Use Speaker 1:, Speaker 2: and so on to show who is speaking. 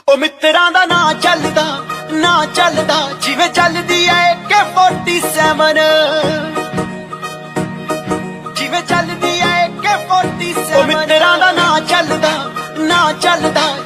Speaker 1: ਉਹ ਮਿੱਤਰਾਂ ਦਾ ਨਾਂ ਚੱਲਦਾ ਜਿਵੇਂ ਚੱਲਦੀ ਐ AK-47 ਜਿਵੇਂ ਚੱਲਦੀ ਐ AK-47 ਉਹ ਮਿੱਤਰਾਂ ਦਾ ਨਾਂ ਚੱਲਦਾ